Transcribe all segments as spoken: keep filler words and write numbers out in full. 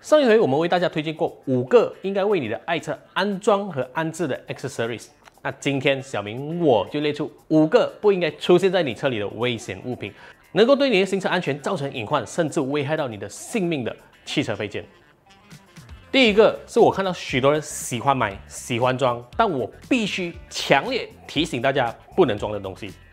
上一回我们为大家推荐过五个应该为你的爱车安装和安置的 accessories。那今天小明我就列出五个不应该出现在你车里的危险物品，能够对你的行车安全造成隐患，甚至危害到你的性命的汽车配件。第一个是我看到许多人喜欢买、喜欢装，但我必须强烈提醒大家不能装的东西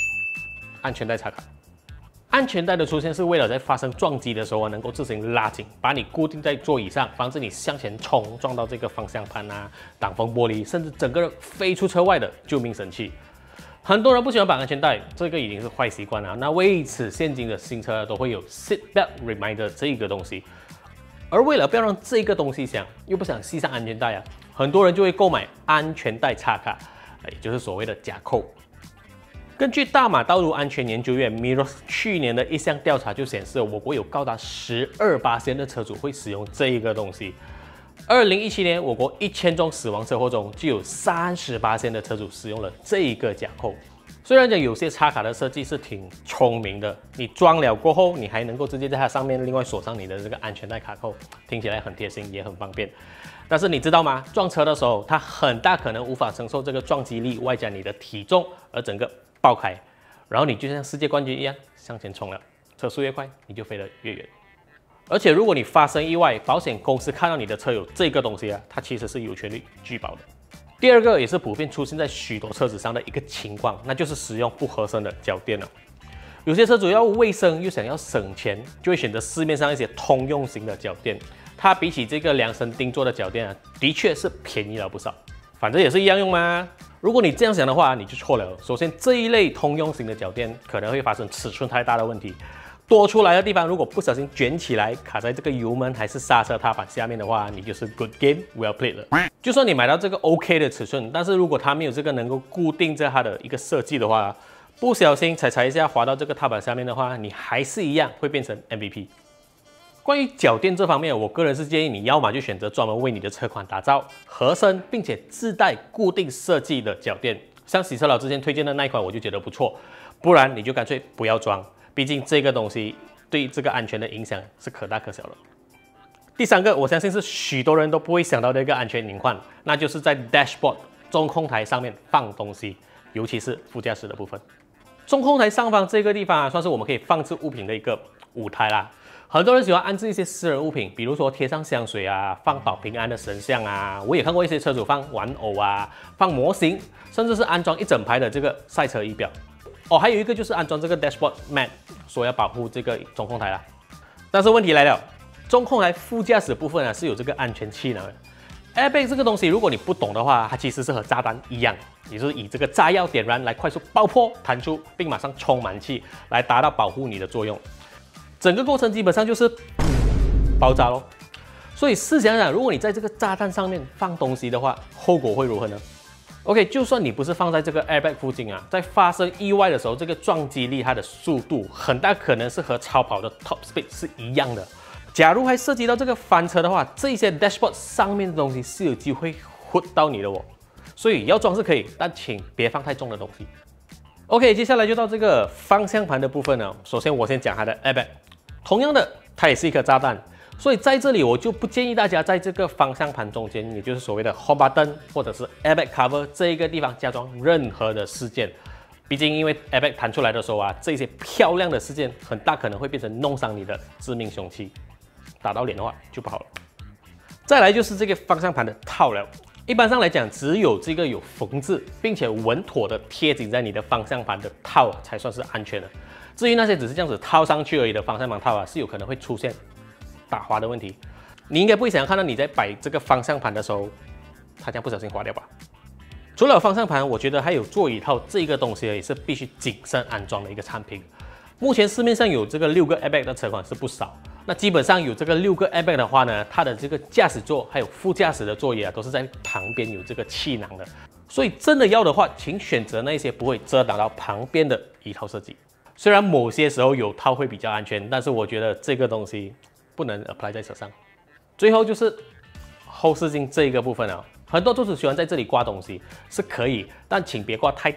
——安全带插卡。安全带的出现是为了在发生撞击的时候能够自行拉紧，把你固定在座椅上，防止你向前冲撞到这个方向盘啊、挡风玻璃，甚至整个人飞出车外的救命神器。很多人不喜欢绑安全带，这个已经是坏习惯了。那为此，现今的新车都会有 seat belt reminder 这个东西。而为了不要让这个东西响，又不想系上安全带啊，很多人就会购买安全带插卡，也就是所谓的假扣。根据大马道路安全研究院 M I R O S 去年的一项调查就显示，我国有高达 百分之十二 的车主会使用这一个东西。二零一七年，我国一千宗死亡车祸中就有 百分之三十八 的车主使用了这一个假扣。虽然讲有些插卡的设计是挺聪明的，你装了过后，你还能够直接在它上面另外锁上你的这个安全带卡扣，听起来很贴心，也很方便。但是你知道吗？撞车的时候，它很大可能无法承受这个撞击力，外加你的体重，而整个爆开，然后你就像世界冠军一样向前冲了，车速越快，你就飞得越远。而且如果你发生意外，保险公司看到你的车有这个东西啊，它其实是有权利拒保的。第二个也是普遍出现在许多车子上的一个情况，那就是使用不合身的脚垫了。有些车主要卫生又想要省钱，就会选择市面上一些通用型的脚垫。它比起这个量身定做的脚垫啊，的确是便宜了不少。反正也是一样用嘛。如果你这样想的话，你就错了。首先，这一类通用型的脚垫可能会发生尺寸太大的问题，多出来的地方如果不小心卷起来，卡在这个油门还是刹车踏板下面的话，你就是 good game well played 了。就算你买到这个 OK 的尺寸，但是如果它没有这个能够固定在它的一个设计的话，不小心踩踩一下滑到这个踏板下面的话，你还是一样会变成 M V P。关于脚垫这方面，我个人是建议你要么就选择专门为你的车款打造合身并且自带固定设计的脚垫，像洗车佬之前推荐的那一款我就觉得不错，不然你就干脆不要装，毕竟这个东西对这个安全的影响是可大可小的。第三个，我相信是许多人都不会想到的一个安全隐患，那就是在 dashboard 中控台上面放东西，尤其是副驾驶的部分。中控台上方这个地方啊，算是我们可以放置物品的一个舞台啦。很多人喜欢安置一些私人物品，比如说贴上香水啊，放保平安的神像啊。我也看过一些车主放玩偶啊，放模型，甚至是安装一整排的这个赛车仪表。哦，还有一个就是安装这个 dashboard mat， 说要保护这个中控台啦。但是问题来了，中控台副驾驶部分啊是有这个安全气囊的。airbag 这个东西，如果你不懂的话，它其实是和炸弹一样，也就是以这个炸药点燃来快速爆破、弹出，并马上充满气，来达到保护你的作用。整个过程基本上就是爆炸咯。所以试想想，如果你在这个炸弹上面放东西的话，后果会如何呢 ？OK， 就算你不是放在这个 airbag 附近啊，在发生意外的时候，这个撞击力它的速度很大可能是和超跑的 top speed 是一样的。假如还涉及到这个翻车的话，这些 dashboard 上面的东西是有机会 hit 到你的哦。所以要装是可以，但请别放太重的东西。OK， 接下来就到这个方向盘的部分了。首先我先讲它的 airbag。同样的，它也是一颗炸弹，所以在这里我就不建议大家在这个方向盘中间，也就是所谓的 home button 或者是 airbag cover 这一个地方加装任何的饰件。毕竟因为 airbag 弹出来的时候啊，这些漂亮的饰件很大可能会变成弄伤你的致命凶器，打到脸的话就不好了。再来就是这个方向盘的套了。一般上来讲，只有这个有缝制并且稳妥的贴紧在你的方向盘的套才算是安全的。至于那些只是这样子套上去而已的方向盘套啊，是有可能会出现打滑的问题。你应该不会想要看到你在摆这个方向盘的时候，它这样不小心滑掉吧？除了方向盘，我觉得还有座椅套这个东西也是必须谨慎安装的一个产品。目前市面上有这个六个 airbag 的车款是不少。那基本上有这个六个 airbag 的话呢，它的这个驾驶座还有副驾驶的座椅啊，都是在旁边有这个气囊的。所以真的要的话，请选择那些不会遮挡到旁边的椅套设计。虽然某些时候有套会比较安全，但是我觉得这个东西不能 apply 在车上。最后就是后视镜这一个部分啊，很多车主喜欢在这里挂东西，是可以，但请别挂太大，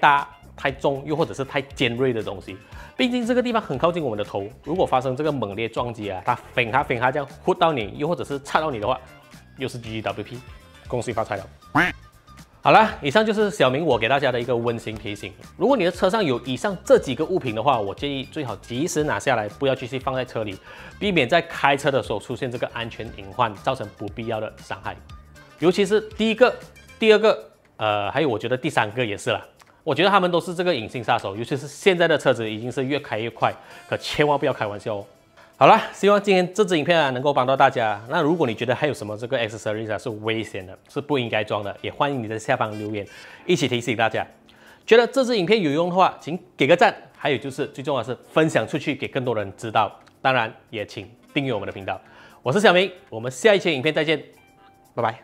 太重，又或者是太尖锐的东西。毕竟这个地方很靠近我们的头，如果发生这个猛烈撞击啊，它飞哈飞哈这样呼到你，又或者是插到你的话，又是 G G W P， 恭喜发财了。好了，以上就是小明我给大家的一个温馨提醒。如果你的车上有以上这几个物品的话，我建议最好及时拿下来，不要继续放在车里，避免在开车的时候出现这个安全隐患，造成不必要的伤害。尤其是第一个、第二个，呃，还有我觉得第三个也是啦。我觉得他们都是这个隐形杀手，尤其是现在的车子已经是越开越快，可千万不要开玩笑哦。好啦，希望今天这支影片啊能够帮到大家。那如果你觉得还有什么这个 accessories 啊是危险的，是不应该装的，也欢迎你在下方留言，一起提醒大家。觉得这支影片有用的话，请给个赞。还有就是最重要的是分享出去给更多人知道。当然也请订阅我们的频道。我是小明，我们下一期影片再见，拜拜。